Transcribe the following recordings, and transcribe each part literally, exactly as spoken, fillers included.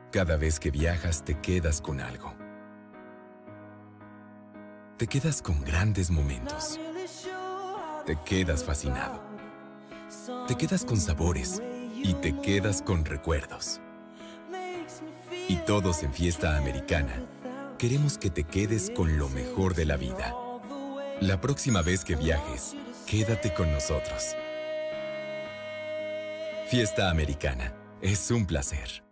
Cada vez que viajas te quedas con algo. Te quedas con grandes momentos. Te quedas fascinado. Te quedas con sabores y te quedas con recuerdos. Y todos en Fiesta Americana queremos que te quedes con lo mejor de la vida. La próxima vez que viajes, quédate con nosotros. Fiesta Americana. Es un placer.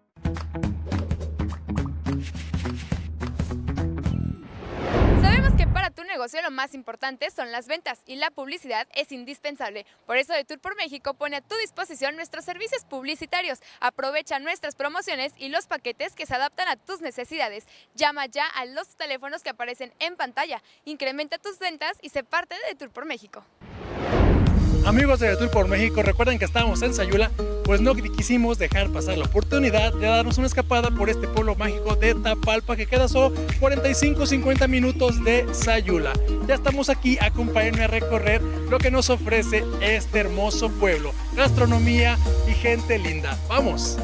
Sabemos que para tu negocio lo más importante son las ventas y la publicidad es indispensable. Por eso Detour por México pone a tu disposición nuestros servicios publicitarios. Aprovecha nuestras promociones y los paquetes que se adaptan a tus necesidades. Llama ya a los teléfonos que aparecen en pantalla. Incrementa tus ventas y sé parte de Detour por México. Amigos de Detour por México, recuerden que estábamos en Sayula, pues no quisimos dejar pasar la oportunidad de darnos una escapada por este pueblo mágico de Tapalpa, que queda solo cuarenta y cinco a cincuenta minutos de Sayula. Ya estamos aquí, acompáñenme a recorrer lo que nos ofrece este hermoso pueblo, gastronomía y gente linda. ¡Vamos!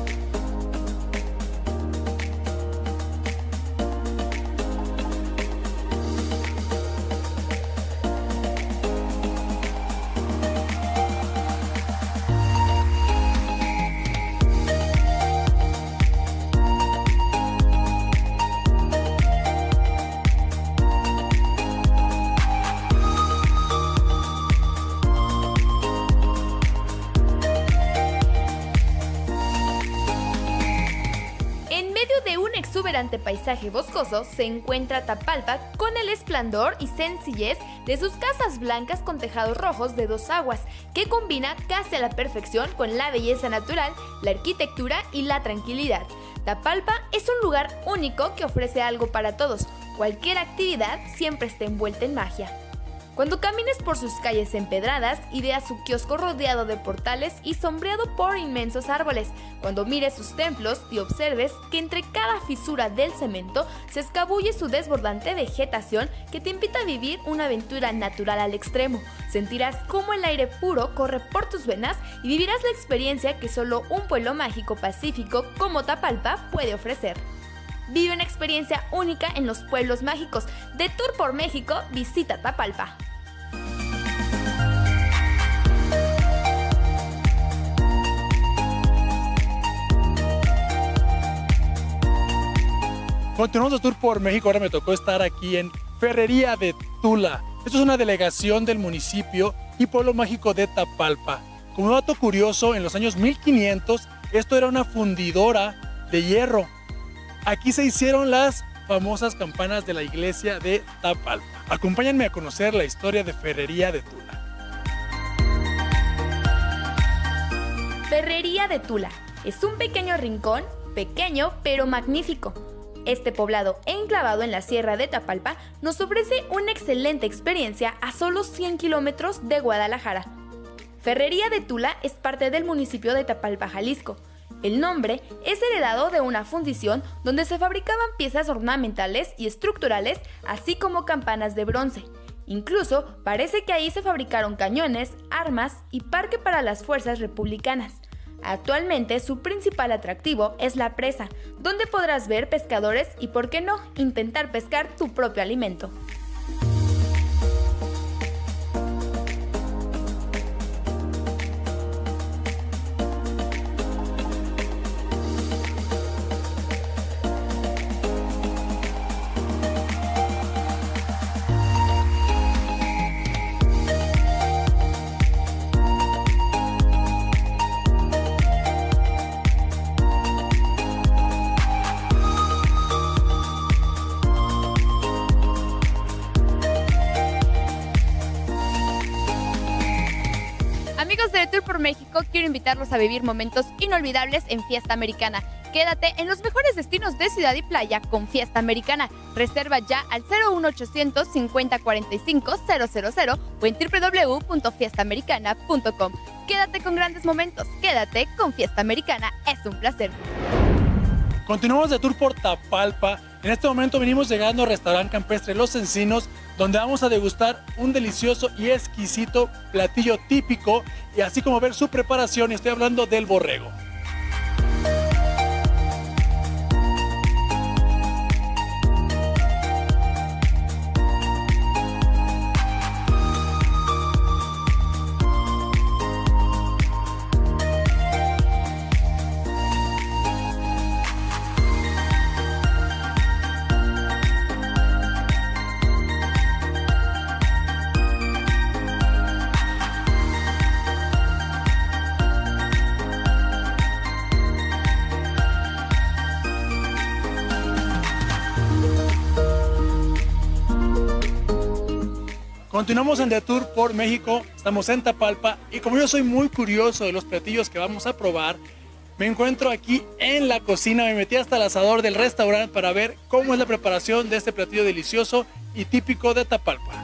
Exuberante paisaje boscoso se encuentra Tapalpa con el esplendor y sencillez de sus casas blancas con tejados rojos de dos aguas, que combina casi a la perfección con la belleza natural, la arquitectura y la tranquilidad. Tapalpa es un lugar único que ofrece algo para todos. Cualquier actividad siempre está envuelta en magia. Cuando camines por sus calles empedradas, idea su kiosco rodeado de portales y sombreado por inmensos árboles. Cuando mires sus templos y observes que entre cada fisura del cemento se escabulle su desbordante vegetación que te invita a vivir una aventura natural al extremo. Sentirás cómo el aire puro corre por tus venas y vivirás la experiencia que solo un pueblo mágico pacífico como Tapalpa puede ofrecer. Vive una experiencia única en los pueblos mágicos. Detour por México, visita Tapalpa. Continuamos el tour por México. Ahora me tocó estar aquí en Ferrería de Tula. Esto es una delegación del municipio y pueblo mágico de Tapalpa. Como dato curioso, en los años mil quinientos, esto era una fundidora de hierro. Aquí se hicieron las famosas campanas de la iglesia de Tapalpa. Acompáñenme a conocer la historia de Ferrería de Tula. Ferrería de Tula es un pequeño rincón, pequeño pero magnífico. Este poblado enclavado en la sierra de Tapalpa nos ofrece una excelente experiencia a solo cien kilómetros de Guadalajara. Ferrería de Tula es parte del municipio de Tapalpa, Jalisco. El nombre es heredado de una fundición donde se fabricaban piezas ornamentales y estructurales, así como campanas de bronce. Incluso parece que ahí se fabricaron cañones, armas y parque para las fuerzas republicanas. Actualmente su principal atractivo es la presa, donde podrás ver pescadores y, por qué no, intentar pescar tu propio alimento. Amigos de Detour por México, quiero invitarlos a vivir momentos inolvidables en Fiesta Americana. Quédate en los mejores destinos de ciudad y playa con Fiesta Americana. Reserva ya al cero uno ochocientos cincuenta cuarenta y cinco cero cero cero o en w w w punto fiesta americana punto com. Quédate con grandes momentos, quédate con Fiesta Americana, es un placer. Continuamos de tour por Tapalpa. En este momento venimos llegando al restaurante campestre Los Encinos, donde vamos a degustar un delicioso y exquisito platillo típico, y así como ver su preparación, y estoy hablando del borrego. Continuamos en The Tour por México, estamos en Tapalpa y como yo soy muy curioso de los platillos que vamos a probar, me encuentro aquí en la cocina, me metí hasta el asador del restaurante para ver cómo es la preparación de este platillo delicioso y típico de Tapalpa.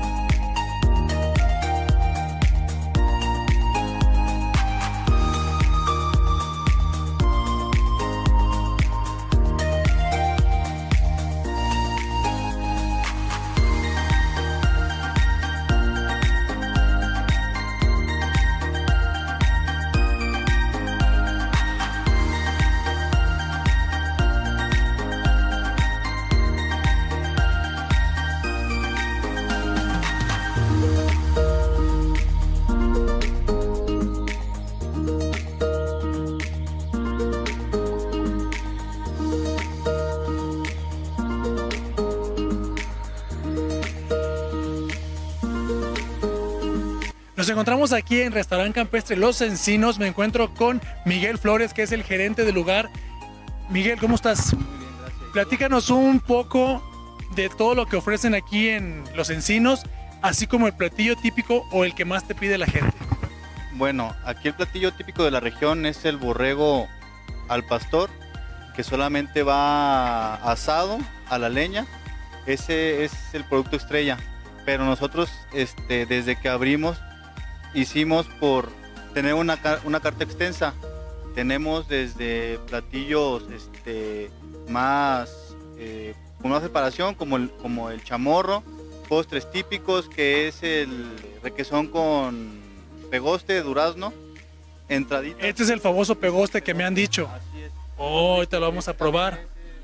Nos encontramos aquí en Restaurante Campestre Los Encinos. Me encuentro con Miguel Flores, que es el gerente del lugar. Miguel, ¿cómo estás? Muy bien, gracias. Platícanos un poco de todo lo que ofrecen aquí en Los Encinos, así como el platillo típico o el que más te pide la gente. Bueno, aquí el platillo típico de la región es el borrego al pastor, que solamente va asado a la leña. Ese es el producto estrella. Pero nosotros, este, desde que abrimos, hicimos por tener una, una carta extensa. Tenemos desde platillos este, más eh, con más preparación, como el, como el chamorro, postres típicos, que es el requesón con pegoste, durazno, entraditas. Este es el famoso pegoste que me han dicho. Así es. Oh, ahorita lo vamos a probar.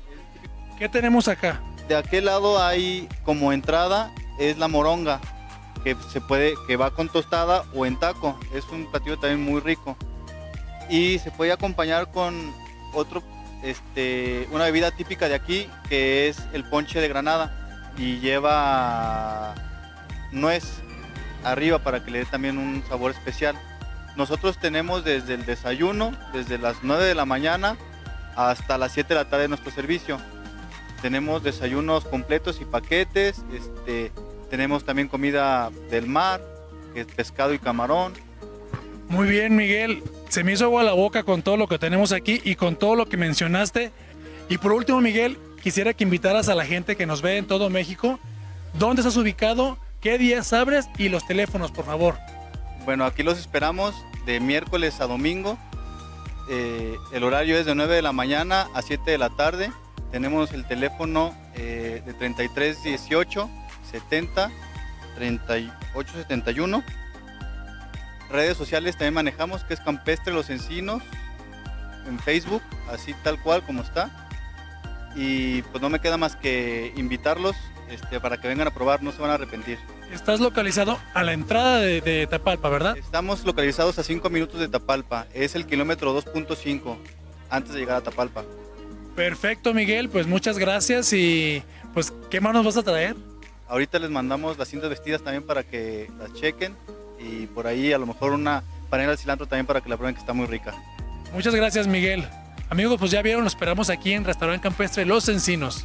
¿Qué tenemos acá? De aquel lado hay como entrada, es la moronga, que se puede, que va con tostada o en taco. Es un platillo también muy rico. Y se puede acompañar con otro, este, una bebida típica de aquí, que es el ponche de granada. Y lleva nuez arriba para que le dé también un sabor especial. Nosotros tenemos desde el desayuno, desde las nueve de la mañana hasta las siete de la tarde nuestro servicio. Tenemos desayunos completos y paquetes, este, tenemos también comida del mar, que es pescado y camarón. Muy bien, Miguel. Se me hizo agua la boca con todo lo que tenemos aquí y con todo lo que mencionaste. Y por último, Miguel, quisiera que invitaras a la gente que nos ve en todo México. ¿Dónde estás ubicado? ¿Qué días abres? Y los teléfonos, por favor. Bueno, aquí los esperamos de miércoles a domingo. Eh, el horario es de nueve de la mañana a siete de la tarde. Tenemos el teléfono eh, de treinta y tres dieciocho setenta treinta y ocho setenta y uno. Redes sociales también manejamos, que es Campestre Los Encinos en Facebook, así tal cual como está. Y pues no me queda más que invitarlos este, para que vengan a probar, no se van a arrepentir. Estás localizado a la entrada de, de Tapalpa, ¿verdad? Estamos localizados a cinco minutos de Tapalpa, es el kilómetro dos punto cinco antes de llegar a Tapalpa. Perfecto, Miguel, pues muchas gracias. Y pues, ¿qué más nos vas a traer? Ahorita les mandamos las cintas vestidas también para que las chequen, y por ahí a lo mejor una panela de cilantro también para que la prueben, que está muy rica. Muchas gracias, Miguel. Amigos, pues ya vieron, nos esperamos aquí en Restaurante Campestre Los Encinos.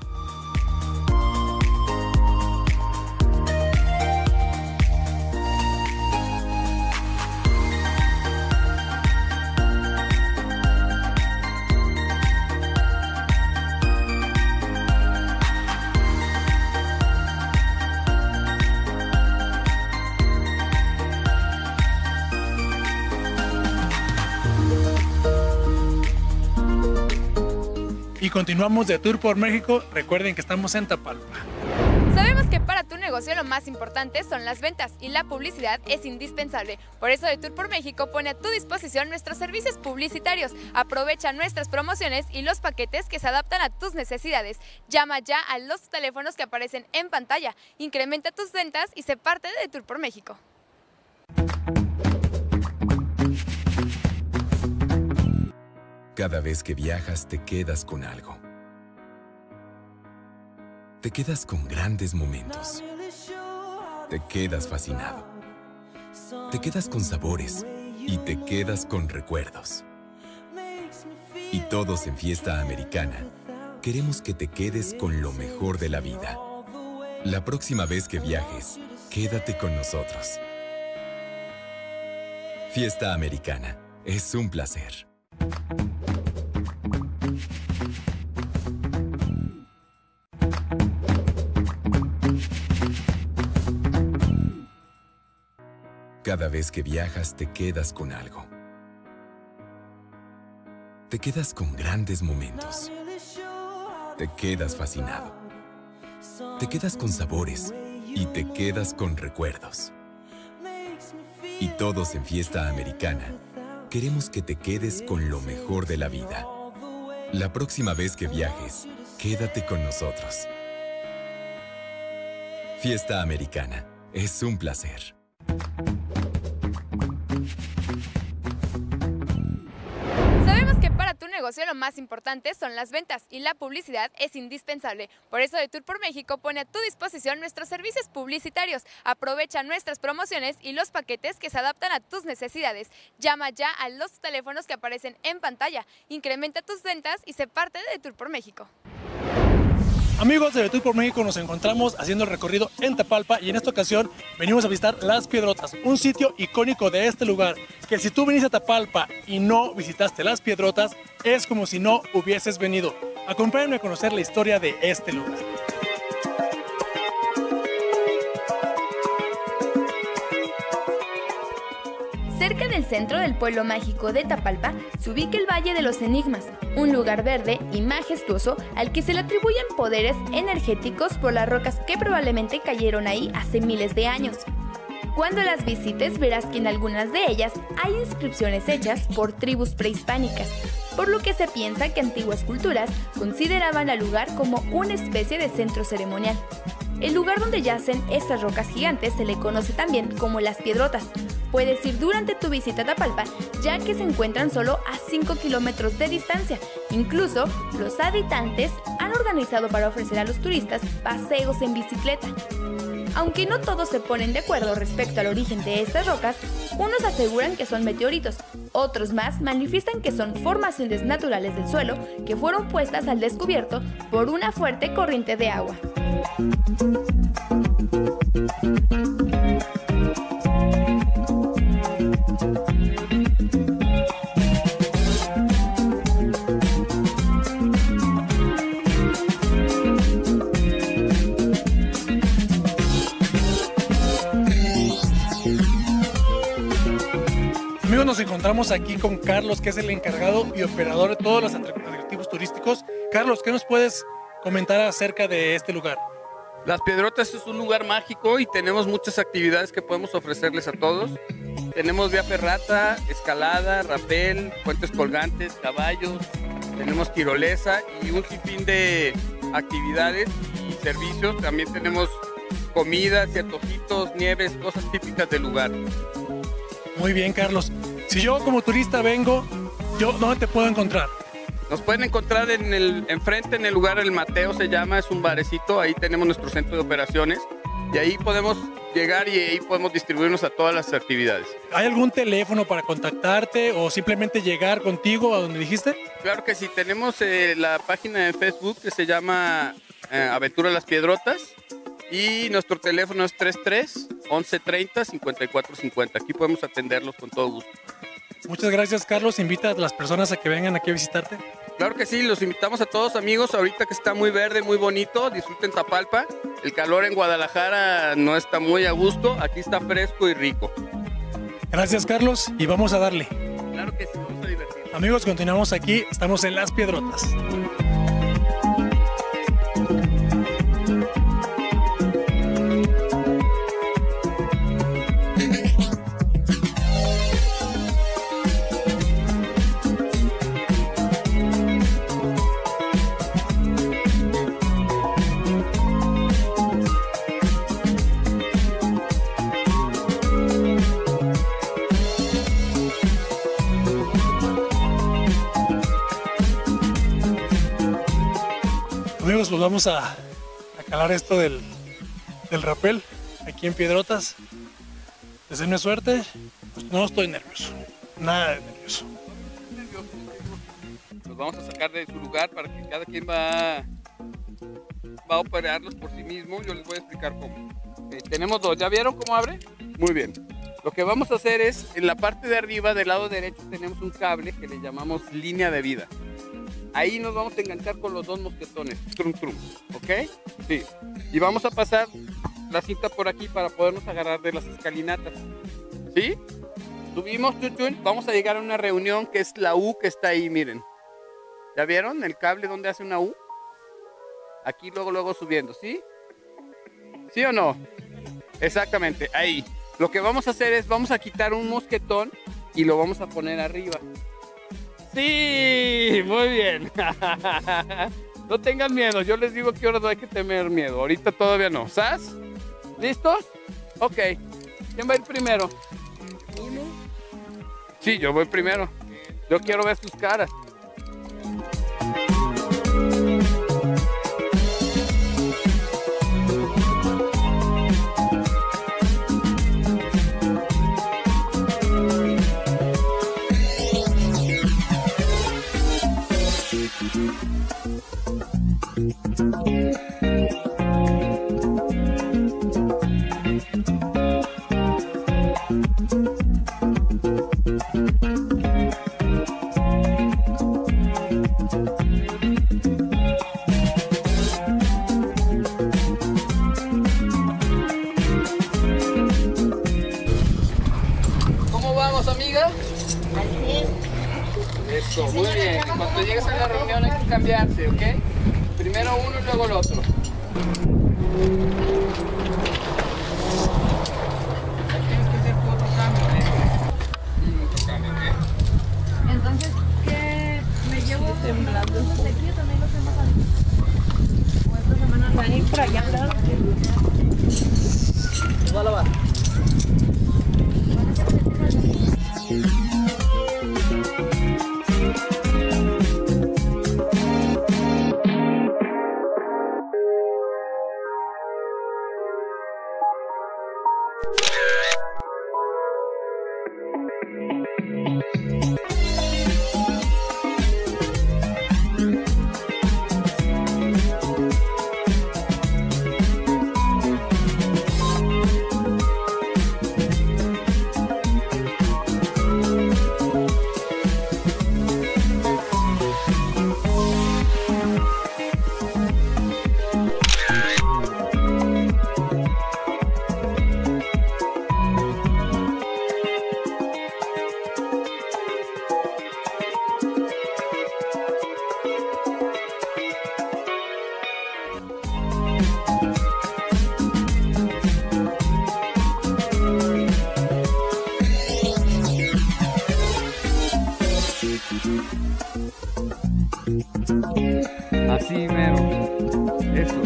Y continuamos de tour por México. Recuerden que estamos en Tapalpa. Sabemos que para tu negocio lo más importante son las ventas y la publicidad es indispensable. Por eso de Tour por México pone a tu disposición nuestros servicios publicitarios. Aprovecha nuestras promociones y los paquetes que se adaptan a tus necesidades. Llama ya a los teléfonos que aparecen en pantalla. Incrementa tus ventas y sé parte de Tour por México. Cada vez que viajas te quedas con algo. Te quedas con grandes momentos. Te quedas fascinado. Te quedas con sabores y te quedas con recuerdos. Y todos en Fiesta Americana queremos que te quedes con lo mejor de la vida. La próxima vez que viajes, quédate con nosotros. Fiesta Americana, es un placer. Cada vez que viajas te quedas con algo. Te quedas con grandes momentos. Te quedas fascinado. Te quedas con sabores y te quedas con recuerdos. Y todos en Fiesta Americana queremos que te quedes con lo mejor de la vida. La próxima vez que viajes, quédate con nosotros. Fiesta Americana, es un placer. Sabemos que para tu negocio lo más importante son las ventas y la publicidad es indispensable. Por eso Detour por México pone a tu disposición nuestros servicios publicitarios. Aprovecha nuestras promociones y los paquetes que se adaptan a tus necesidades. Llama ya a los teléfonos que aparecen en pantalla. Incrementa tus ventas y sé parte de Detour por México. Amigos de Detour por México, nos encontramos haciendo el recorrido en Tapalpa y en esta ocasión venimos a visitar Las Piedrotas, un sitio icónico de este lugar, que si tú viniste a Tapalpa y no visitaste Las Piedrotas, es como si no hubieses venido. Acompáñenme a conocer la historia de este lugar. Cerca del centro del pueblo mágico de Tapalpa se ubica el Valle de los Enigmas, un lugar verde y majestuoso al que se le atribuyen poderes energéticos por las rocas que probablemente cayeron ahí hace miles de años. Cuando las visites verás que en algunas de ellas hay inscripciones hechas por tribus prehispánicas, por lo que se piensa que antiguas culturas consideraban al lugar como una especie de centro ceremonial. El lugar donde yacen estas rocas gigantes se le conoce también como Las Piedrotas. Puedes ir durante tu visita a Tapalpa, ya que se encuentran solo a cinco kilómetros de distancia. Incluso, los habitantes han organizado para ofrecer a los turistas paseos en bicicleta. Aunque no todos se ponen de acuerdo respecto al origen de estas rocas, unos aseguran que son meteoritos, otros más manifiestan que son formaciones naturales del suelo que fueron puestas al descubierto por una fuerte corriente de agua. Amigos, nos encontramos aquí con Carlos, que es el encargado y operador de todos los atractivos turísticos. Carlos, ¿qué nos puedes comentar acerca de este lugar? Las Piedrotas es un lugar mágico y tenemos muchas actividades que podemos ofrecerles a todos. Tenemos vía ferrata, escalada, rapel, puentes colgantes, caballos, tenemos tirolesa y un sinfín de actividades y servicios. También tenemos comidas y antojitos, nieves, cosas típicas del lugar. Muy bien, Carlos. Si yo como turista vengo, yo ¿dónde te puedo encontrar? Nos pueden encontrar en el enfrente, en el lugar El Mateo se llama, es un barecito, ahí tenemos nuestro centro de operaciones y ahí podemos llegar y ahí podemos distribuirnos a todas las actividades. ¿Hay algún teléfono para contactarte o simplemente llegar contigo a donde dijiste? Claro que sí, tenemos eh, la página de Facebook que se llama eh, Aventura Las Piedrotas y nuestro teléfono es treinta y tres, once treinta, cincuenta y cuatro cincuenta. Aquí podemos atenderlos con todo gusto. Muchas gracias, Carlos. Invita a las personas a que vengan aquí a visitarte. Claro que sí, los invitamos a todos, amigos. Ahorita que está muy verde, muy bonito, disfruten Tapalpa. El calor en Guadalajara no está muy a gusto, aquí está fresco y rico. Gracias, Carlos, y vamos a darle. Claro que sí, vamos a divertirnos. Amigos, continuamos aquí, estamos en Las Piedrotas. Amigos, pues vamos a, a calar esto del, del rapel aquí en Piedrotas. Deseenme suerte. Pues no estoy nervioso, nada de nervioso. Los vamos a sacar de su lugar para que cada quien va, va a operarlos por sí mismo. Yo les voy a explicar cómo. Okay, tenemos dos. ¿Ya vieron cómo abre? Muy bien. Lo que vamos a hacer es, en la parte de arriba, del lado derecho, tenemos un cable que le llamamos línea de vida. Ahí nos vamos a enganchar con los dos mosquetones. Trum, trum. ¿Ok? Sí. Y vamos a pasar la cinta por aquí para podernos agarrar de las escalinatas. ¿Sí? Subimos, chun, chun, vamos a llegar a una reunión que es la U que está ahí, miren. ¿Ya vieron el cable donde hace una U? Aquí luego, luego subiendo, ¿sí? ¿Sí o no? Exactamente, ahí. Lo que vamos a hacer es, vamos a quitar un mosquetón y lo vamos a poner arriba. ¡Sí! Muy bien. No tengan miedo, yo les digo que ahora no hay que tener miedo. Ahorita todavía no. ¿Sas? ¿Listos? Ok. ¿Quién va a ir primero? ¿Uno? Sí, yo voy primero. Yo quiero ver sus caras. ¿Cómo vamos, amiga? Eso, muy bien. Cuando llegues a la reunión hay que cambiarse, ¿ok? Primero uno y luego el otro. Tienes que hacer tu otro cambio, ¿eh? Otro cambio, ¿ok? Entonces, ¿qué me llevo temblando? Los de aquí también los hemos salido. O esta semana van a ir por allá, ¿verdad? ¿Nos va a lavar? Así mero. Eso.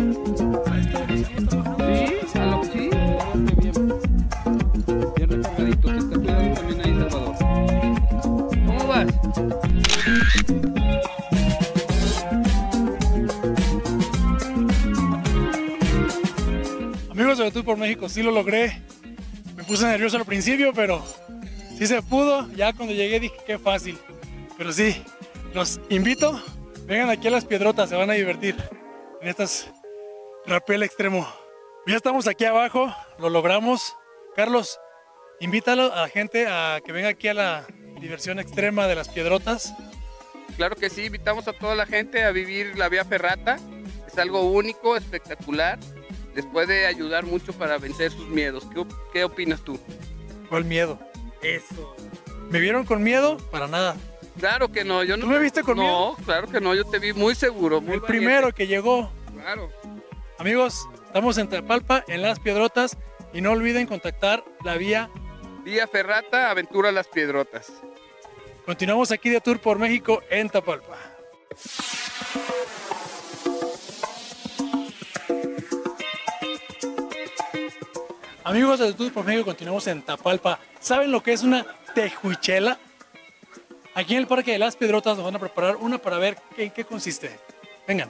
Sí, a lo que sí. Bien. Bien recargadito. Te está cuidando también ahí, Salvador. ¿Cómo vas? Amigos de Tour por México, sí lo logré. Me puse nervioso al principio, pero sí se pudo. Ya cuando llegué dije qué fácil. Pero sí, los invito, vengan aquí a Las Piedrotas, se van a divertir en estas rapel extremo. Ya estamos aquí abajo, lo logramos. Carlos, invítalo a la gente a que venga aquí a la diversión extrema de Las Piedrotas. Claro que sí, invitamos a toda la gente a vivir la Vía Ferrata. Es algo único, espectacular. Les puede ayudar mucho para vencer sus miedos. ¿Qué, qué opinas tú? ¿Cuál miedo? Eso. ¿Me vieron con miedo? Para nada. Claro que no. Yo no ¿Tú me viste con miedo? No, claro que no. Yo te vi muy seguro. Muy El valiente. primero que llegó. Claro. Amigos, estamos en Tapalpa, en Las Piedrotas. Y no olviden contactar la vía. Vía Ferrata, Aventura Las Piedrotas. Continuamos aquí de Tour por México en Tapalpa. Amigos de Tour por México, continuamos en Tapalpa. ¿Saben lo que es una tejuichela? Aquí en el Parque de Las Piedrotas nos van a preparar una para ver en qué consiste. Vengan.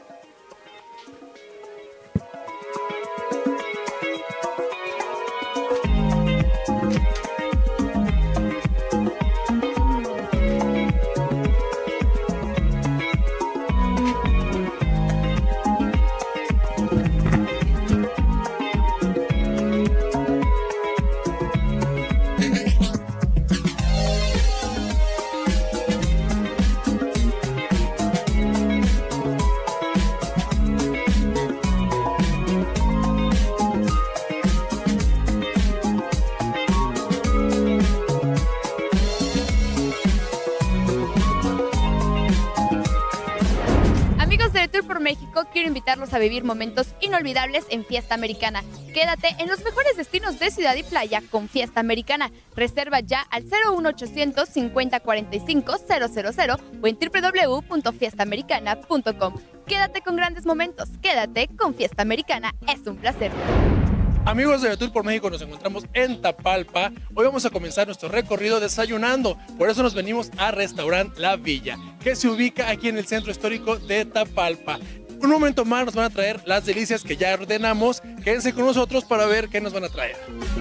de Tour por México quiero invitarlos a vivir momentos inolvidables en Fiesta Americana. Quédate en los mejores destinos de ciudad y playa con Fiesta Americana. Reserva ya al cero uno ochocientos cincuenta cuarenta y cinco cero cero cero o en w w w punto fiesta americana punto com. Quédate con grandes momentos, quédate con Fiesta Americana, es un placer. Amigos de Tour por México, nos encontramos en Tapalpa. Hoy vamos a comenzar nuestro recorrido desayunando. Por eso nos venimos a Restaurant La Villa, que se ubica aquí en el centro histórico de Tapalpa. Un momento más nos van a traer las delicias que ya ordenamos. Quédense con nosotros para ver qué nos van a traer.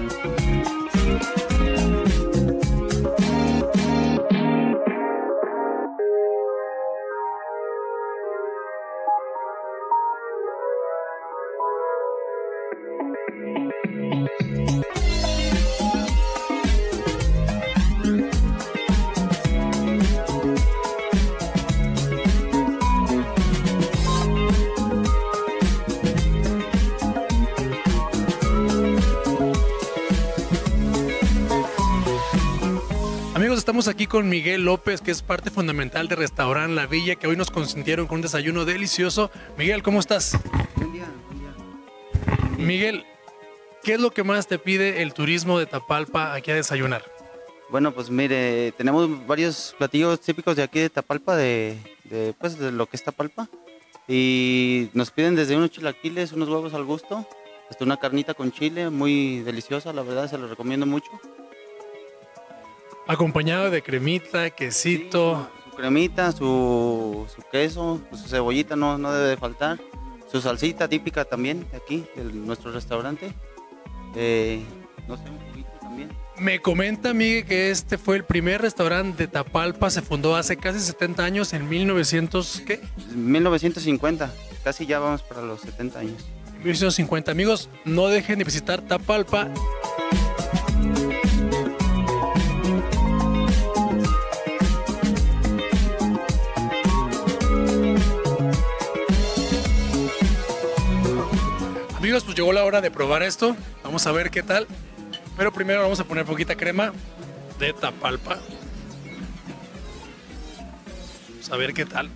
Amigos, estamos aquí con Miguel López, que es parte fundamental de Restaurant La Villa, que hoy nos consintieron con un desayuno delicioso. Miguel, ¿cómo estás? Buen día, buen día. Miguel, ¿qué es lo que más te pide el turismo de Tapalpa aquí a desayunar? Bueno, pues mire, tenemos varios platillos típicos de aquí de Tapalpa, de, de, pues, de lo que es Tapalpa. Y nos piden desde unos chilaquiles, unos huevos al gusto, hasta una carnita con chile, muy deliciosa, la verdad, se los recomiendo mucho. Acompañado de cremita, quesito. Sí, su, su cremita, su, su queso, pues, su cebollita no, no debe de faltar. Su salsita típica también de aquí, de nuestro restaurante. Eh, no sé, un juguito también. Me comenta, Miguel, que este fue el primer restaurante de Tapalpa. Se fundó hace casi setenta años, en mil novecientos, ¿qué? mil novecientos cincuenta, casi ya vamos para los setenta años. mil novecientos cincuenta. Amigos, no dejen de visitar Tapalpa. Amigos, pues llegó la hora de probar esto. Vamos a ver qué tal. Pero primero vamos a poner poquita crema de Tapalpa. Vamos a ver qué tal.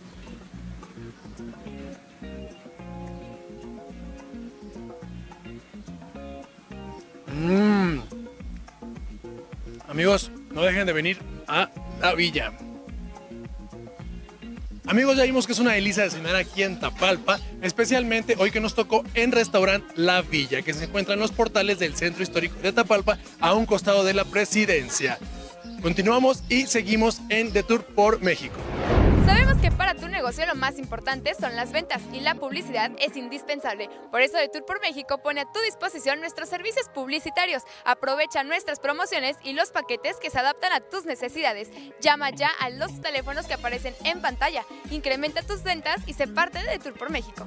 Mmm. Amigos, no dejen de venir a La Villa. Amigos, ya vimos que es una delicia desayunar aquí en Tapalpa, especialmente hoy que nos tocó en Restaurant La Villa, que se encuentra en los portales del centro histórico de Tapalpa, a un costado de la Presidencia. Continuamos y seguimos en The Tour por México. Sabemos que para tu negocio lo más importante son las ventas y la publicidad es indispensable. Por eso The Tour por México pone a tu disposición nuestros servicios publicitarios. Aprovecha nuestras promociones y los paquetes que se adaptan a tus necesidades. Llama ya a los teléfonos que aparecen en pantalla. Incrementa tus ventas y sé parte de The Tour por México.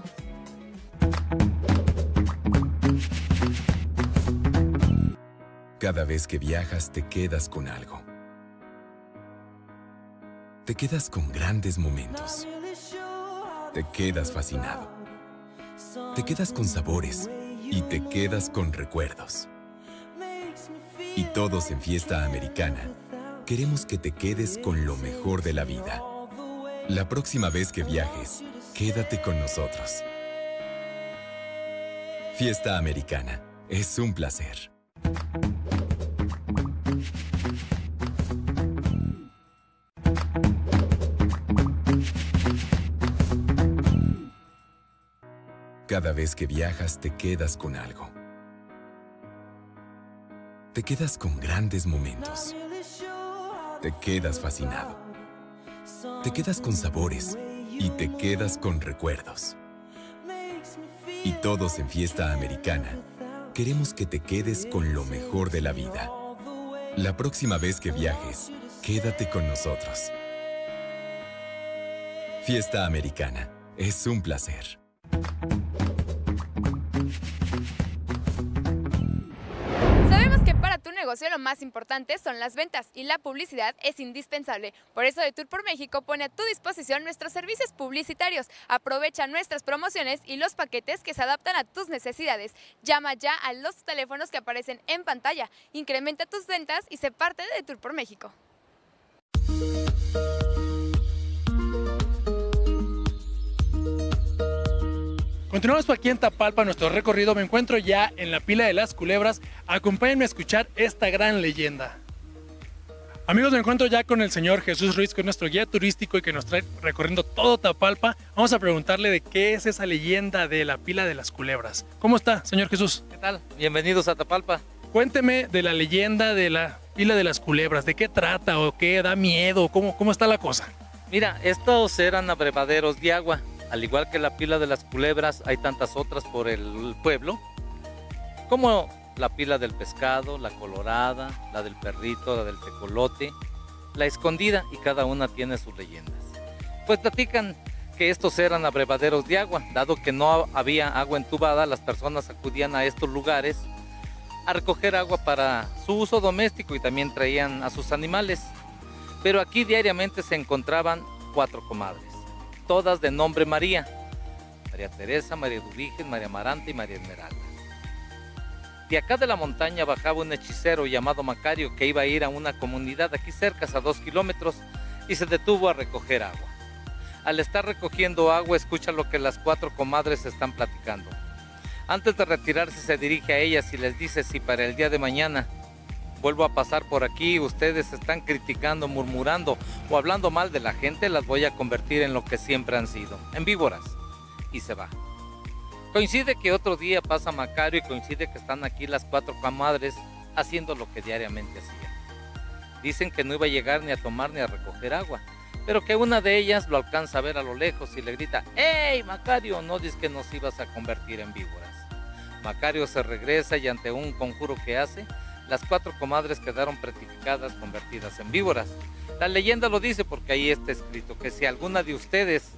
Cada vez que viajas te quedas con algo. Te quedas con grandes momentos. Te quedas fascinado. Te quedas con sabores y te quedas con recuerdos. Y todos en Fiesta Americana queremos que te quedes con lo mejor de la vida. La próxima vez que viajes, quédate con nosotros. Fiesta Americana, es un placer. Cada vez que viajas te quedas con algo. Te quedas con grandes momentos. Te quedas fascinado. Te quedas con sabores y te quedas con recuerdos. Y todos en Fiesta Americana queremos que te quedes con lo mejor de la vida. La próxima vez que viajes, quédate con nosotros. Fiesta Americana, es un placer. Sabemos que para tu negocio lo más importante son las ventas y la publicidad es indispensable. Por eso The Tour por México pone a tu disposición nuestros servicios publicitarios. Aprovecha nuestras promociones y los paquetes que se adaptan a tus necesidades. Llama ya a los teléfonos que aparecen en pantalla. Incrementa tus ventas y sé parte de The Tour por México. Continuamos por aquí en Tapalpa, nuestro recorrido. Me encuentro ya en la Pila de las Culebras. Acompáñenme a escuchar esta gran leyenda. Amigos, me encuentro ya con el señor Jesús Ruiz, que es nuestro guía turístico y que nos trae recorriendo todo Tapalpa. Vamos a preguntarle de qué es esa leyenda de la Pila de las Culebras. ¿Cómo está, señor Jesús? ¿Qué tal? Bienvenidos a Tapalpa. Cuénteme de la leyenda de la Pila de las Culebras. ¿De qué trata o qué da miedo? ¿Cómo, cómo está la cosa? Mira, estos eran abrevaderos de agua. Al igual que la Pila de las Culebras, hay tantas otras por el pueblo, como la Pila del Pescado, la Colorada, la del Perrito, la del Tecolote, la Escondida, y cada una tiene sus leyendas. Pues platican que estos eran abrevaderos de agua. Dado que no había agua entubada, las personas acudían a estos lugares a recoger agua para su uso doméstico y también traían a sus animales. Pero aquí diariamente se encontraban cuatro comadres, todas de nombre María: María Teresa, María Duvigen, María Amaranta y María Esmeralda. De acá de la montaña bajaba un hechicero llamado Macario, que iba a ir a una comunidad aquí cerca, a dos kilómetros, y se detuvo a recoger agua. Al estar recogiendo agua, escucha lo que las cuatro comadres están platicando. Antes de retirarse, se dirige a ellas y les dice: si para el día de mañana vuelvo a pasar por aquí, ustedes están criticando, murmurando o hablando mal de la gente, las voy a convertir en lo que siempre han sido, en víboras. Y se va. Coincide que otro día pasa Macario y coincide que están aquí las cuatro comadres haciendo lo que diariamente hacían. Dicen que no iba a llegar ni a tomar ni a recoger agua, pero que una de ellas lo alcanza a ver a lo lejos y le grita: ¡Ey, Macario! No dices que nos ibas a convertir en víboras. Macario se regresa y ante un conjuro que hace, las cuatro comadres quedaron petrificadas, convertidas en víboras. La leyenda lo dice porque ahí está escrito que si alguna de ustedes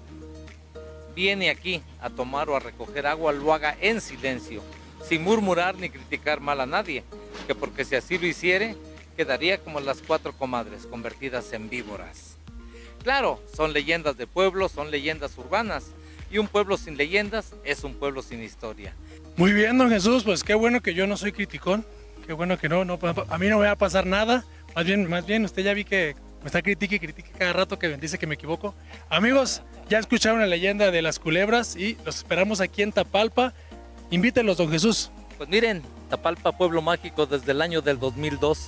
viene aquí a tomar o a recoger agua, lo haga en silencio, sin murmurar ni criticar mal a nadie, que porque si así lo hiciere, quedaría como las cuatro comadres, convertidas en víboras. Claro, son leyendas de pueblo, son leyendas urbanas, y un pueblo sin leyendas es un pueblo sin historia. Muy bien, don Jesús, pues qué bueno que yo no soy criticón. Qué bueno que no, no, a mí no me va a pasar nada. Más bien, más bien, usted ya vi que me está critique y critique cada rato, que dice que me equivoco. Amigos, ya escucharon la leyenda de las culebras y los esperamos aquí en Tapalpa. Invítenlos, don Jesús. Pues miren, Tapalpa, pueblo mágico desde el año del dos mil dos.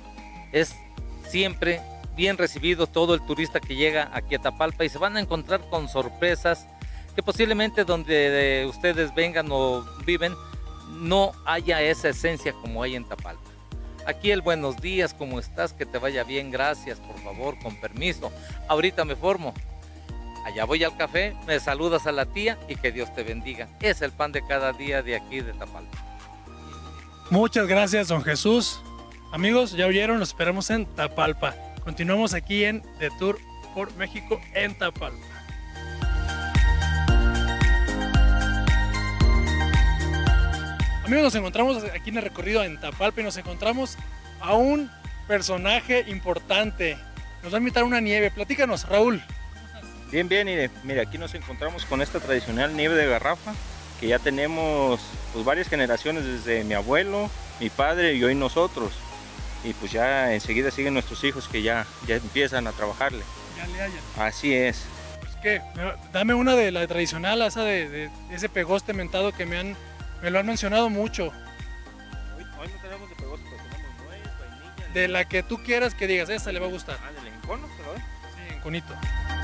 Es siempre bien recibido todo el turista que llega aquí a Tapalpa y se van a encontrar con sorpresas que posiblemente donde ustedes vengan o viven no haya esa esencia como hay en Tapalpa. Aquí el buenos días, ¿cómo estás? Que te vaya bien, gracias, por favor, con permiso. Ahorita me formo. Allá voy al café, me saludas a la tía y que Dios te bendiga. Es el pan de cada día de aquí de Tapalpa. Muchas gracias, don Jesús. Amigos, ya oyeron, los esperamos en Tapalpa. Continuamos aquí en The Tour por México en Tapalpa. Amigos, nos encontramos aquí en el recorrido en Tapalpa y nos encontramos a un personaje importante. Nos va a invitar a una nieve. Platícanos, Raúl. Bien, bien, mire, mire, aquí nos encontramos con esta tradicional nieve de garrafa que ya tenemos pues varias generaciones, desde mi abuelo, mi padre y hoy nosotros. Y pues ya enseguida siguen nuestros hijos que ya, ya empiezan a trabajarle. Ya le hallan. Así es. Pues qué, dame una de la tradicional, esa de, de ese pegoste mentado que me han Me lo han mencionado mucho. Hoy, hoy no tenemos de pegoste, pero tenemos nuez, vainilla. De la que tú quieras que digas, esta le va a gustar. Ah, ¿del en cono se lo doy? Sí, en conito.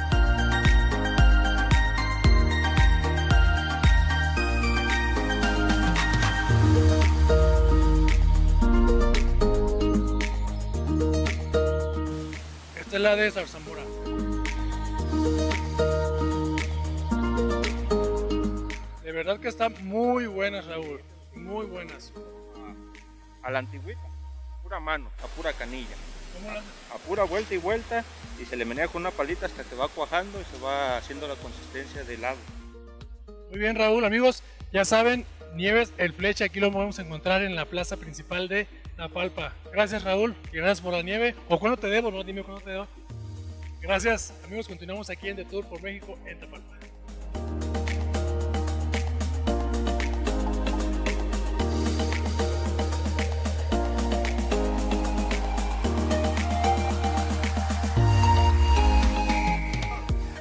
Esta es la de zarzamora. De verdad que están muy buenas, Raúl, muy buenas. A la antigüita, pura mano, a pura canilla. ¿Cómo la haces? A pura vuelta y vuelta y se le menea con una palita hasta que va cuajando y se va haciendo la consistencia de helado. Muy bien, Raúl, amigos, ya saben, Nieves El Flecha, aquí lo podemos encontrar en la plaza principal de Tapalpa. Gracias, Raúl, y gracias por la nieve. ¿O cuándo te debo? No, dime cuándo te debo. Gracias, amigos, continuamos aquí en The Tour por México en Tapalpa.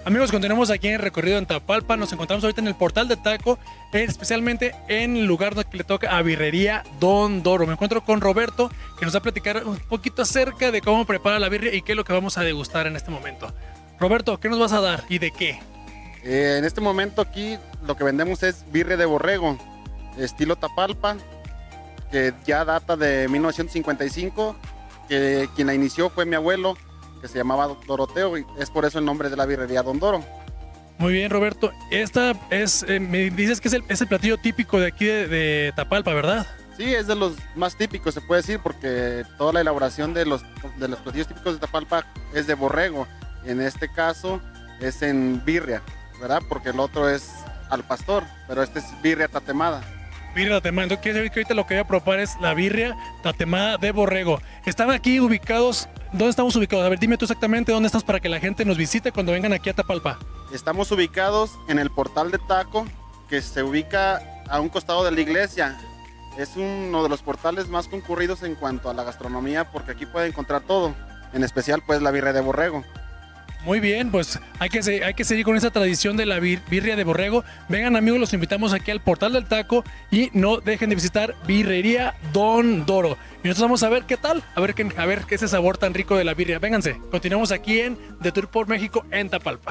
Amigos, continuamos aquí en el recorrido en Tapalpa. Nos encontramos ahorita en el Portal de Taco, especialmente en el lugar que le toca a Birrería Don Doro. Me encuentro con Roberto, que nos va a platicar un poquito acerca de cómo prepara la birria y qué es lo que vamos a degustar en este momento. Roberto, ¿qué nos vas a dar y de qué? Eh, en este momento aquí lo que vendemos es birria de borrego, estilo Tapalpa, que ya data de mil novecientos cincuenta y cinco, que quien la inició fue mi abuelo, que se llamaba Doroteo, y es por eso el nombre de la birrería Don Doro. Muy bien, Roberto. Esta es, eh, me dices que es el, es el platillo típico de aquí de, de Tapalpa, ¿verdad? Sí, es de los más típicos, se puede decir, porque toda la elaboración de los, de los platillos típicos de Tapalpa es de borrego. En este caso es en birria, ¿verdad? Porque el otro es al pastor, pero este es birria tatemada. Birria tatemada. Entonces quiere decir que ahorita lo que voy a probar es la birria tatemada de borrego. Están aquí ubicados. ¿Dónde estamos ubicados? A ver, dime tú exactamente dónde estás para que la gente nos visite cuando vengan aquí a Tapalpa. Estamos ubicados en el Portal de Taco, que se ubica a un costado de la iglesia. Es uno de los portales más concurridos en cuanto a la gastronomía, porque aquí puede encontrar todo, en especial pues la birria de borrego. Muy bien, pues hay que, hay que seguir con esa tradición de la bir, birria de borrego. Vengan amigos, los invitamos aquí al Portal del Taco y no dejen de visitar Birrería Don Doro. Y nosotros vamos a ver qué tal, a ver qué, a ver qué es ese sabor tan rico de la birria. Vénganse, continuamos aquí en The Tour por México en Tapalpa.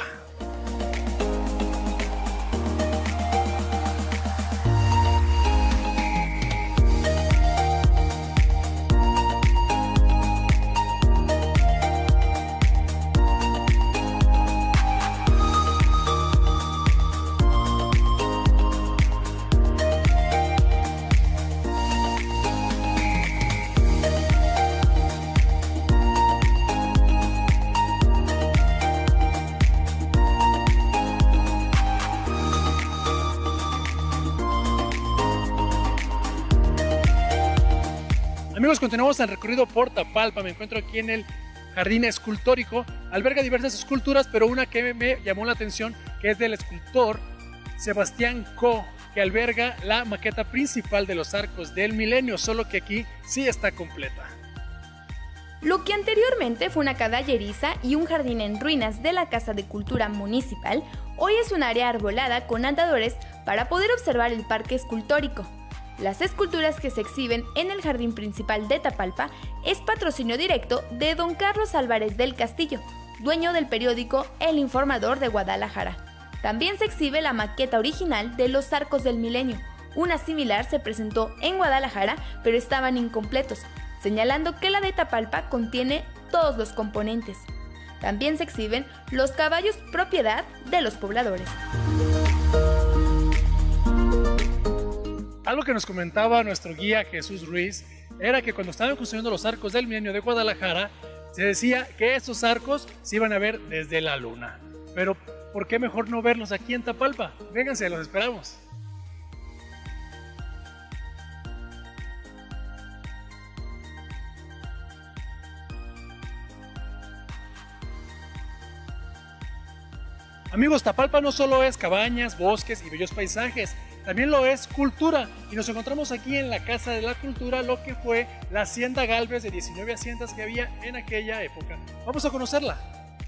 Amigos, continuamos el recorrido por Tapalpa. Me encuentro aquí en el Jardín Escultórico. Alberga diversas esculturas, pero una que me llamó la atención, que es del escultor Sebastián Co, que alberga la maqueta principal de los arcos del milenio, solo que aquí sí está completa. Lo que anteriormente fue una caballeriza y un jardín en ruinas de la Casa de Cultura Municipal, hoy es un área arbolada con andadores para poder observar el parque escultórico. Las esculturas que se exhiben en el jardín principal de Tapalpa es patrocinio directo de don Carlos Álvarez del Castillo, dueño del periódico El Informador de Guadalajara. También se exhibe la maqueta original de los Arcos del Milenio. Una similar se presentó en Guadalajara, pero estaban incompletos, señalando que la de Tapalpa contiene todos los componentes. También se exhiben los caballos propiedad de los pobladores. Algo que nos comentaba nuestro guía Jesús Ruiz era que cuando estaban construyendo los arcos del milenio de Guadalajara, se decía que esos arcos se iban a ver desde la luna. Pero, ¿por qué mejor no verlos aquí en Tapalpa? Vénganse, los esperamos. Amigos, Tapalpa no solo es cabañas, bosques y bellos paisajes, también lo es cultura, y nos encontramos aquí en la Casa de la Cultura, lo que fue la Hacienda Gálvez, de diecinueve haciendas que había en aquella época. Vamos a conocerla.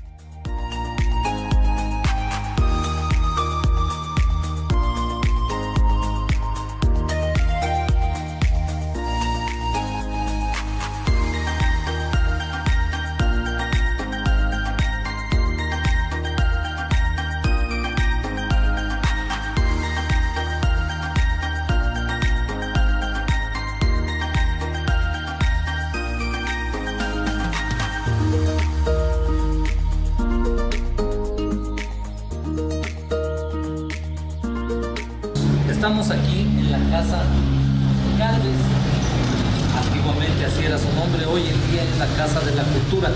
Estamos aquí en la Casa Gálvez. Antiguamente así era su nombre, hoy en día es la Casa de la Cultura.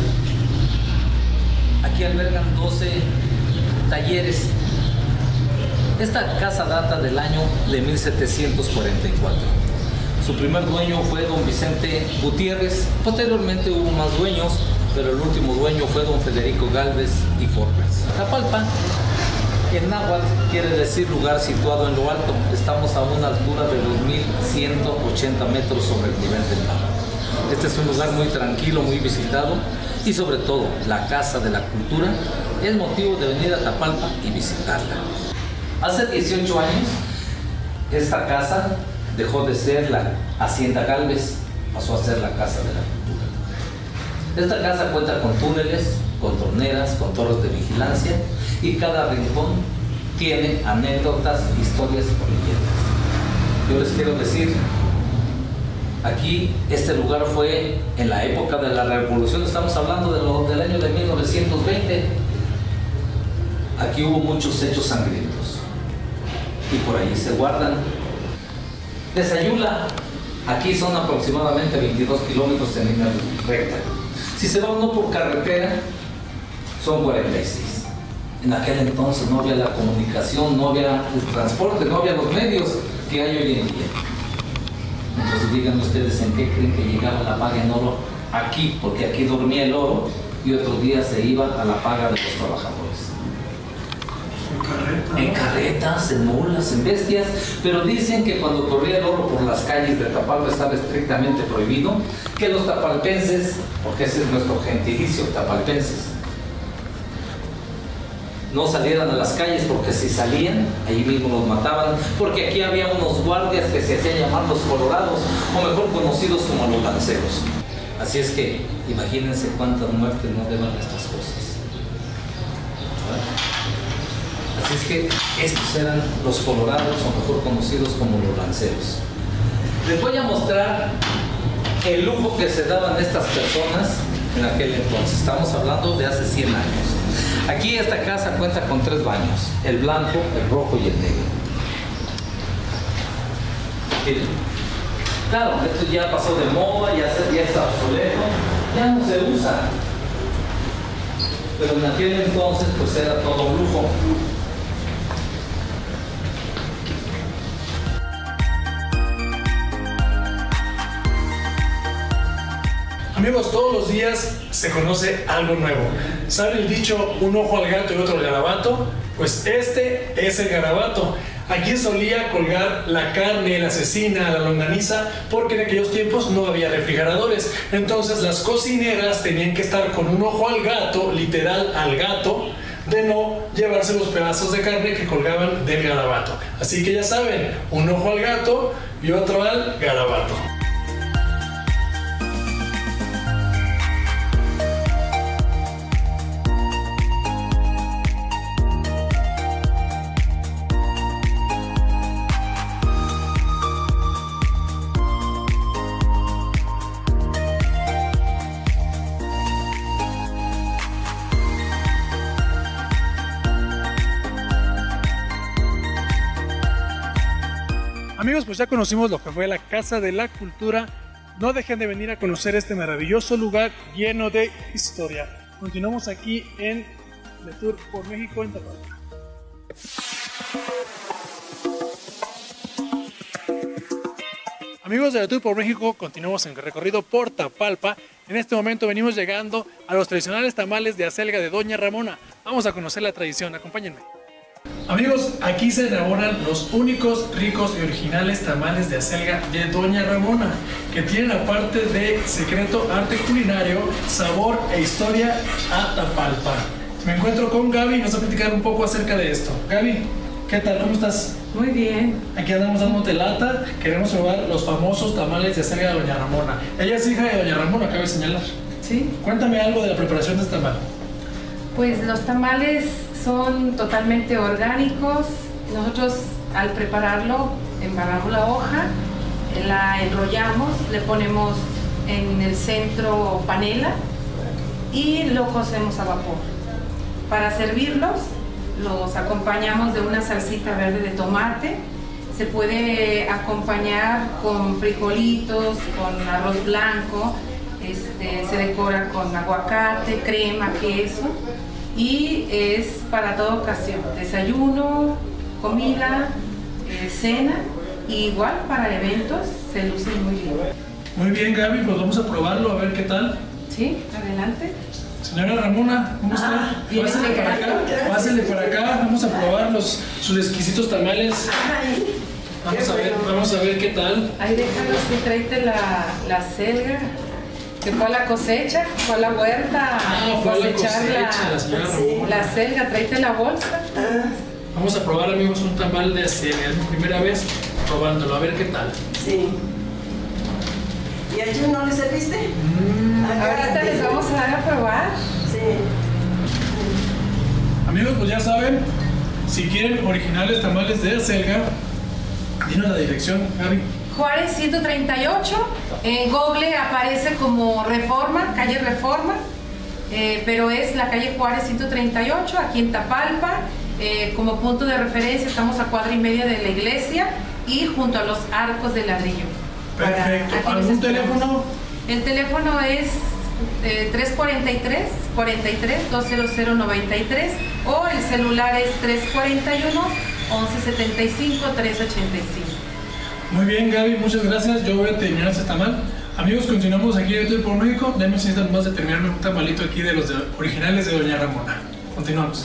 Aquí albergan doce talleres. Esta casa data del año de mil setecientos cuarenta y cuatro. Su primer dueño fue don Vicente Gutiérrez. Posteriormente hubo más dueños, pero el último dueño fue don Federico Gálvez y Forbes. Tapalpa, en náhuatl, quiere decir lugar situado en lo alto. Estamos a una altura de dos mil ciento ochenta metros sobre el nivel del mar. Este es un lugar muy tranquilo, muy visitado y sobre todo la Casa de la Cultura es motivo de venir a Tapalpa y visitarla. Hace dieciocho años esta casa dejó de ser la Hacienda Gálvez, pasó a ser la Casa de la Cultura. Esta casa cuenta con túneles, con torneras, con torres de vigilancia y cada rincón tiene anécdotas, historias o leyendas. Yo les quiero decir, aquí este lugar fue en la época de la Revolución, estamos hablando de lo, del año de mil novecientos veinte. Aquí hubo muchos hechos sangrientos y por ahí se guardan. De Sayula, aquí son aproximadamente veintidós kilómetros en línea recta. Si se va uno por carretera, son cuarenta y seis. En aquel entonces no había la comunicación, no había el transporte, no había los medios que hay hoy en día. Entonces díganme ustedes en qué creen que llegaba la paga en oro aquí, porque aquí dormía el oro y otros días se iba a la paga de los trabajadores. En carretas, en mulas, en bestias, pero dicen que cuando corría el oro por las calles de Tapalpa estaba estrictamente prohibido que los tapalpenses, porque ese es nuestro gentilicio, tapalpenses, no salieran a las calles, porque si salían, ahí mismo los mataban, porque aquí había unos guardias que se hacían llamar los colorados, o mejor conocidos como los lanceros. Así es que, imagínense cuántas muertes no deban estas cosas. Así es que estos eran los colorados, o mejor conocidos como los lanceros. Les voy a mostrar el lujo que se daban estas personas en aquel entonces. Estamos hablando de hace cien años. Aquí esta casa cuenta con tres baños, el blanco, el rojo y el negro. Miren. Claro, esto ya pasó de moda, ya, se, ya está obsoleto, ya no se usa. Pero en aquel entonces pues era todo lujo. Amigos, todos los días se conoce algo nuevo. ¿Saben el dicho, un ojo al gato y otro al garabato? Pues este es el garabato. Aquí solía colgar la carne, la cecina, la longaniza, porque en aquellos tiempos no había refrigeradores. Entonces las cocineras tenían que estar con un ojo al gato, literal al gato, de no llevarse los pedazos de carne que colgaban del garabato. Así que ya saben, un ojo al gato y otro al garabato. Amigos, pues ya conocimos lo que fue la Casa de la Cultura. No dejen de venir a conocer este maravilloso lugar lleno de historia. Continuamos aquí en The Tour por México en Tapalpa. Amigos de The Tour por México, continuamos en el recorrido por Tapalpa. En este momento venimos llegando a los tradicionales tamales de acelga de Doña Ramona. Vamos a conocer la tradición, acompáñenme. Amigos, aquí se elaboran los únicos, ricos y originales tamales de acelga de Doña Ramona, que tienen aparte de secreto arte culinario, sabor e historia a Tapalpa. Me encuentro con Gaby y nos va a platicar un poco acerca de esto. Gaby, ¿qué tal? ¿Cómo estás? Muy bien. Aquí andamos dándote lata, queremos probar los famosos tamales de acelga de Doña Ramona. Ella es hija de Doña Ramona, cabe señalar. Sí. Cuéntame algo de la preparación de este tamal. Pues los tamales son totalmente orgánicos. Nosotros al prepararlo embarramos la hoja, la enrollamos, le ponemos en el centro panela y lo cocemos a vapor. Para servirlos los acompañamos de una salsita verde de tomate. Se puede acompañar con frijolitos, con arroz blanco, este, se decora con aguacate, crema, queso. Y es para toda ocasión, desayuno, comida, eh, cena, y igual para eventos se lucen muy bien. Muy bien, Gaby, pues vamos a probarlo, a ver qué tal. Sí, adelante. Señora Ramona, ¿cómo ah, está? Pásale para acá, pásale para acá, vamos a probar los, sus exquisitos tamales. Vamos a ver, vamos a ver qué tal. Ahí déjalos y tráete la, la selga. que fue a la cosecha, fue a la huerta ah, a fue cosechar a la, cosecha, la, señora sí, la selga, tráete la bolsa. Ah. Vamos a probar, amigos, un tamal de selga. Es mi primera vez probándolo, a ver qué tal. Sí. ¿Y a ellos no les serviste? Mm, ahorita les vamos a dar a probar. Sí. Amigos, pues ya saben, si quieren originales tamales de selga, dinos la dirección, Gaby. Juárez ciento treinta y ocho, en Google aparece como Reforma, calle Reforma, eh, pero es la calle Juárez ciento treinta y ocho, aquí en Tapalpa. Eh, como punto de referencia estamos a cuadra y media de la iglesia y junto a los arcos de ladrillo. Perfecto. ¿Algún teléfono? El teléfono es eh, tres cuatro tres, cuarenta y tres, dos cero cero noventa y tres o el celular es tres cuatro uno, once setenta y cinco, tres ochenta y cinco. Muy bien, Gaby, muchas gracias. Yo voy a terminar este tamal. Amigos, continuamos aquí en Tour por México. Denme si necesitan más de terminarme un tamalito aquí de los de, originales de Doña Ramona. Continuamos.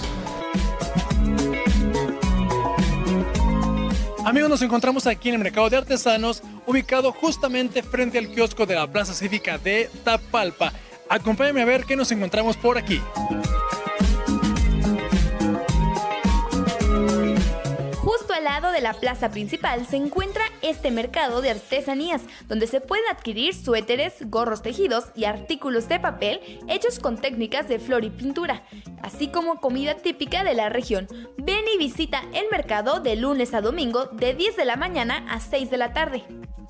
Amigos, nos encontramos aquí en el Mercado de Artesanos, ubicado justamente frente al kiosco de la Plaza Cívica de Tapalpa. Acompáñame a ver qué nos encontramos por aquí. Justo al lado de la plaza principal se encuentra este mercado de artesanías, donde se pueden adquirir suéteres, gorros tejidos y artículos de papel hechos con técnicas de flor y pintura, así como comida típica de la región. Ven y visita el mercado de lunes a domingo de diez de la mañana a seis de la tarde.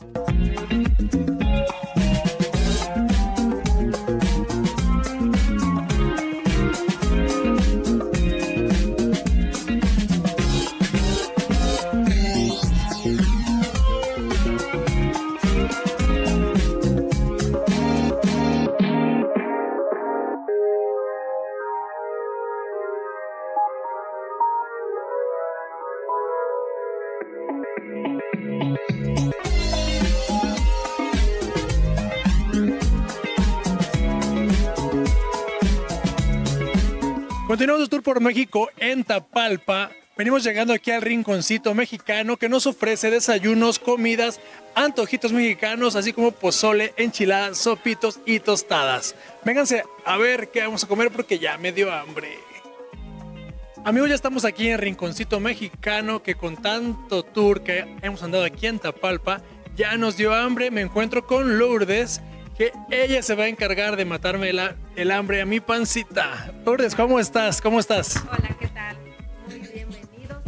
Continuamos el tour por México en Tapalpa. Venimos llegando aquí al Rinconcito Mexicano, que nos ofrece desayunos, comidas, antojitos mexicanos, así como pozole, enchiladas, sopitos y tostadas. Vénganse a ver qué vamos a comer porque ya me dio hambre. Amigos, ya estamos aquí en Rinconcito Mexicano, que con tanto tour que hemos andado aquí en Tapalpa, ya nos dio hambre. Me encuentro con Lourdes, que ella se va a encargar de matarme la, el hambre a mi pancita. Lourdes, ¿cómo estás? ¿Cómo estás? Hola, ¿qué tal? Muy bienvenidos.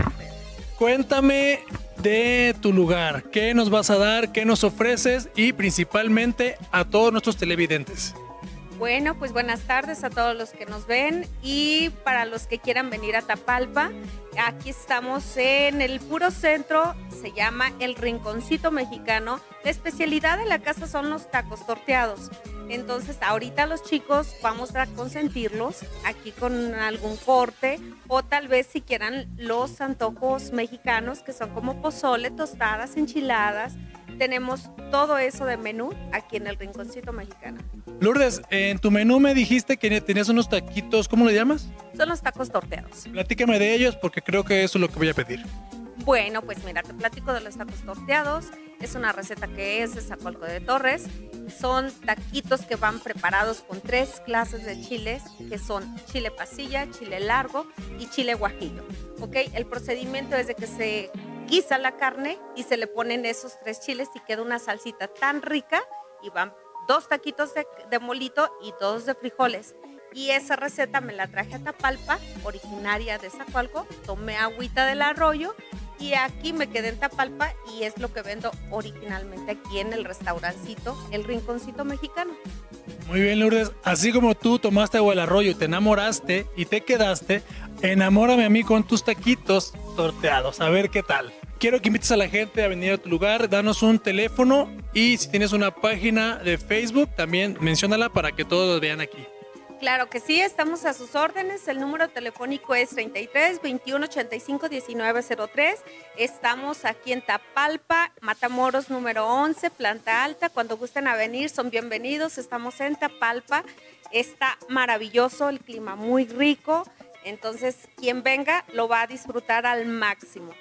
Cuéntame de tu lugar. ¿Qué nos vas a dar? ¿Qué nos ofreces? Y principalmente a todos nuestros televidentes. Bueno, pues buenas tardes a todos los que nos ven y para los que quieran venir a Tapalpa, aquí estamos en el puro centro, se llama El Rinconcito Mexicano. La especialidad de la casa son los tacos torteados. Entonces ahorita los chicos vamos a consentirlos aquí con algún corte o tal vez si quieran los antojos mexicanos que son como pozole, tostadas, enchiladas. Tenemos todo eso de menú aquí en El Rinconcito Mexicano. Lourdes, en tu menú me dijiste que tenías unos taquitos, ¿cómo le llamas? Son los tacos torteados. Platícame de ellos porque creo que eso es lo que voy a pedir. Bueno, pues mira, te platico de los tacos torteados. Es una receta que es de Zacualco de Torres. Son taquitos que van preparados con tres clases de chiles, que son chile pasilla, chile largo y chile guajillo. ¿Ok? El procedimiento es de que se guisa la carne y se le ponen esos tres chiles y queda una salsita tan rica y van dos taquitos de, de molito y dos de frijoles. Y esa receta me la traje a Tapalpa, originaria de Zacualco, tomé agüita del arroyo y aquí me quedé en Tapalpa y es lo que vendo originalmente aquí en el restaurancito, El Rinconcito Mexicano. Muy bien, Lourdes, así como tú tomaste agua del arroyo y te enamoraste y te quedaste, enamórame a mí con tus taquitos torteados, a ver qué tal. Quiero que invites a la gente a venir a tu lugar, danos un teléfono y si tienes una página de Facebook, también menciónala para que todos los vean aquí. Claro que sí, estamos a sus órdenes. El número telefónico es treinta y tres, veintiuno, ochenta y cinco, diecinueve cero tres. Estamos aquí en Tapalpa, Matamoros número once, planta alta. Cuando gusten a venir, son bienvenidos. Estamos en Tapalpa. Está maravilloso, el clima muy rico. Entonces, quien venga lo va a disfrutar al máximo.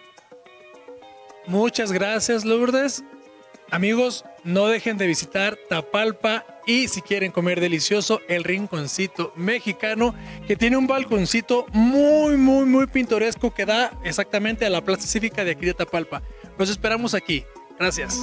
Muchas gracias, Lourdes. Amigos, no dejen de visitar Tapalpa y si quieren comer delicioso, el Rinconcito Mexicano, que tiene un balconcito muy, muy, muy pintoresco que da exactamente a la Plaza Cívica de aquí de Tapalpa. Los esperamos aquí. Gracias.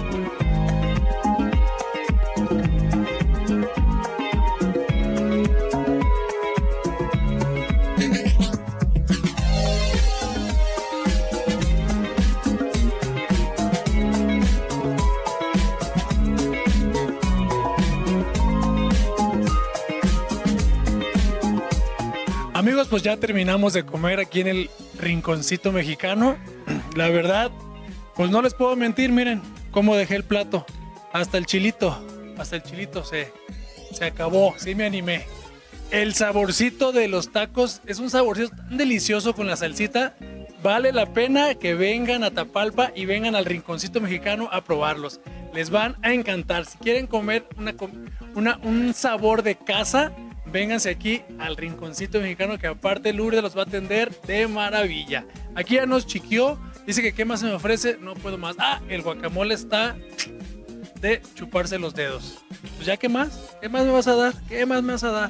Amigos, pues ya terminamos de comer aquí en el Rinconcito Mexicano. La verdad, pues no les puedo mentir, miren cómo dejé el plato. Hasta el chilito, hasta el chilito se, se acabó, sí me animé. El saborcito de los tacos es un saborcito tan delicioso con la salsita. Vale la pena que vengan a Tapalpa y vengan al Rinconcito Mexicano a probarlos. Les van a encantar. Si quieren comer una, una, un sabor de casa, vénganse aquí al Rinconcito Mexicano, que aparte Lourdes los va a atender de maravilla. Aquí ya nos chiquió, dice que qué más se me ofrece, no puedo más. Ah, el guacamole está de chuparse los dedos. Pues ya, ¿qué más? ¿Qué más me vas a dar? ¿Qué más me vas a dar?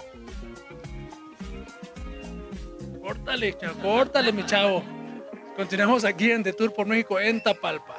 Córtale, chavo, córtale, mi chavo. Continuamos aquí en The Tour por México en Tapalpa.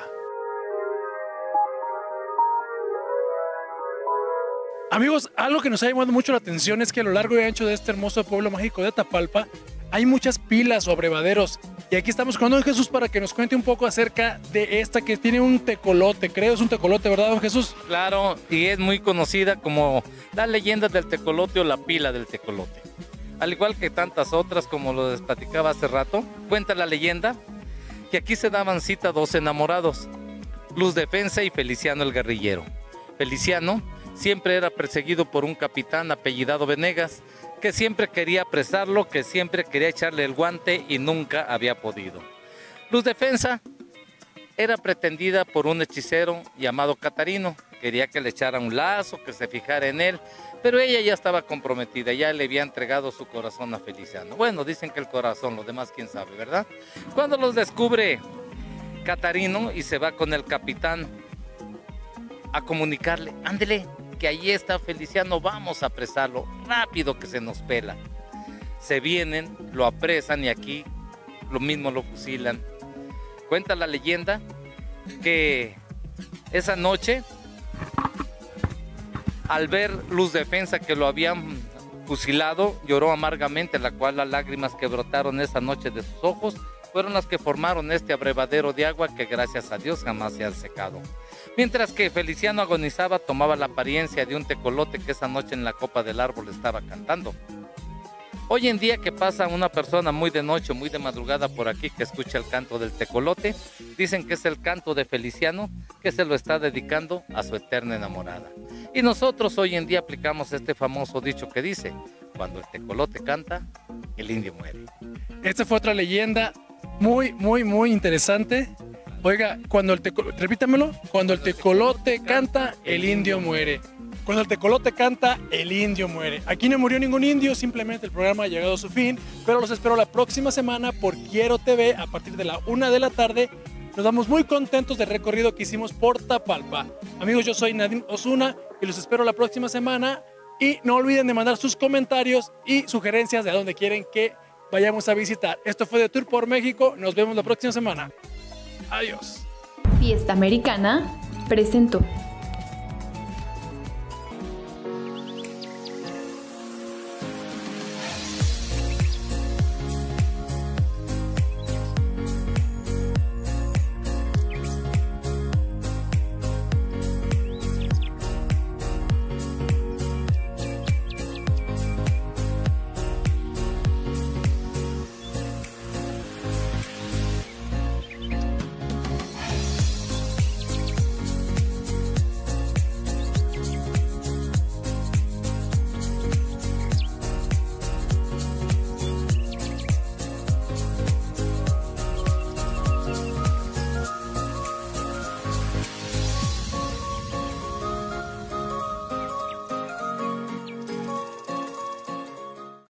Amigos, algo que nos ha llamado mucho la atención es que a lo largo y ancho de este hermoso pueblo mágico de Tapalpa hay muchas pilas o abrevaderos. Y aquí estamos con don Jesús para que nos cuente un poco acerca de esta que tiene un tecolote. Creo es un tecolote, ¿verdad, don Jesús? Claro, y es muy conocida como la leyenda del tecolote o la pila del tecolote. Al igual que tantas otras, como lo les platicaba hace rato, cuenta la leyenda que aquí se daban cita dos enamorados, Luz Defensa y Feliciano el guerrillero. Feliciano siempre era perseguido por un capitán apellidado Venegas, que siempre quería apresarlo, que siempre quería echarle el guante y nunca había podido. Luz Defensa era pretendida por un hechicero llamado Catarino, quería que le echara un lazo, que se fijara en él, pero ella ya estaba comprometida, ya le había entregado su corazón a Feliciano. Bueno, dicen que el corazón, los demás quién sabe, ¿verdad? Cuando los descubre Catarino y se va con el capitán a comunicarle, ándele, que allí está Feliciano, vamos a apresarlo, rápido que se nos pela. Se vienen, lo apresan y aquí lo mismo lo fusilan. Cuenta la leyenda que esa noche, al ver Luz Defensa que lo habían fusilado, lloró amargamente, la cual las lágrimas que brotaron esa noche de sus ojos fueron las que formaron este abrevadero de agua que gracias a Dios jamás se han secado. Mientras que Feliciano agonizaba, tomaba la apariencia de un tecolote que esa noche en la copa del árbol estaba cantando. Hoy en día que pasa una persona muy de noche, muy de madrugada por aquí que escucha el canto del tecolote, dicen que es el canto de Feliciano que se lo está dedicando a su eterna enamorada. Y nosotros hoy en día aplicamos este famoso dicho que dice, cuando el tecolote canta, el indio muere. Esta fue otra leyenda muy, muy, muy interesante. Oiga, cuando el tecolote, repítamelo, cuando el tecolote canta, el indio muere. Cuando el tecolote canta, el indio muere. Aquí no murió ningún indio, simplemente el programa ha llegado a su fin, pero los espero la próxima semana por Quiero T V a partir de la una de la tarde. Nos vamos muy contentos del recorrido que hicimos por Tapalpa. Amigos, yo soy Nadim Osuna y los espero la próxima semana. Y no olviden de mandar sus comentarios y sugerencias de a dónde quieren que vayamos a visitar. Esto fue The Tour por México. Nos vemos la próxima semana. Adiós. Fiesta Americana presentó.